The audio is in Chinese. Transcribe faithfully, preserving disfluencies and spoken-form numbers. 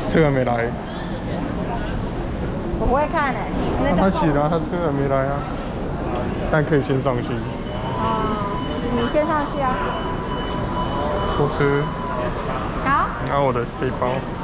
车还没来。 我不会看诶、欸。 他洗了、啊，他车还没来啊。但可以先上去。 哦，你先上去啊。 拖车。 好。 然后我的背包。